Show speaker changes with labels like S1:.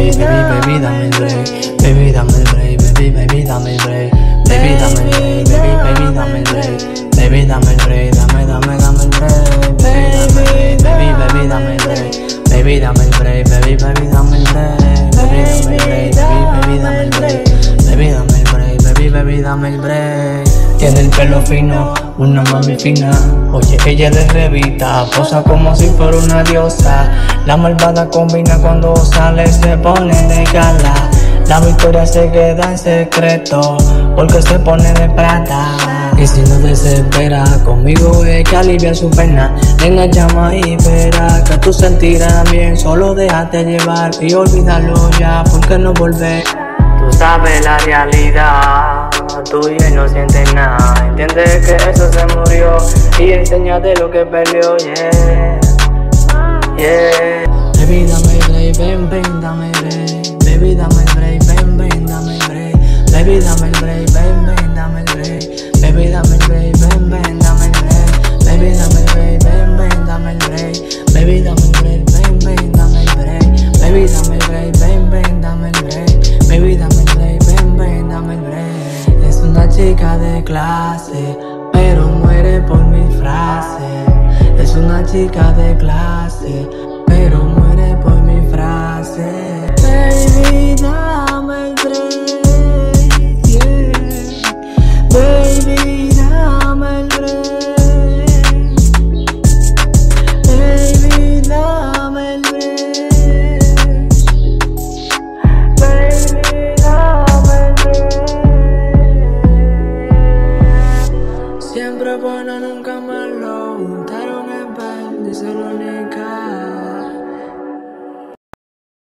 S1: baby, dame el break. Baby, dame el break, baby, dame el break. Baby, dame el break, baby, dame el break. Baby, dame el break, dame el break. Baby, dame el break. Baby, dame el break, baby, dame el break. Baby, dame el break. Baby, dame el break, baby, dame el break. Tiene el pelo fino, una mami fina. Oye, ella de revista, posa como si fuera una diosa. La malvada combina cuando sale, se pone de gala. La victoria se queda en secreto, porque se pone de plata. Y si no desespera, conmigo es que alivia su pena. Nena, llama y espera, que tú sentirás bien. Solo déjate llevar y olvídalo ya, porque no volver. Tú sabes la realidad, tú y él no sientes nada. Entiende que eso se murió y enséñate lo que peleó, yeah, yeah. Baby, dame el break, ven, dame el break. Baby, dame el break, ven, dame el break. Baby, dame el break, ven, dame el break. Baby, dame el break, ven, dame el break. Baby, dame el break, ven, dame el break. Baby, dame el break, ven, dame el break. Baby, dame el break, ven, dame el break. Baby, dame el break, ven, dame el break. Es una chica de clase, pero muere por mi frase. Es una chica de clase, pero muere por mi frase. Baby, dame el break, yeah. Baby, dame el break. Baby, dame el break. Baby, dame el break. Siempre bueno, nunca malo. Untaron el pan, díselo, nigga.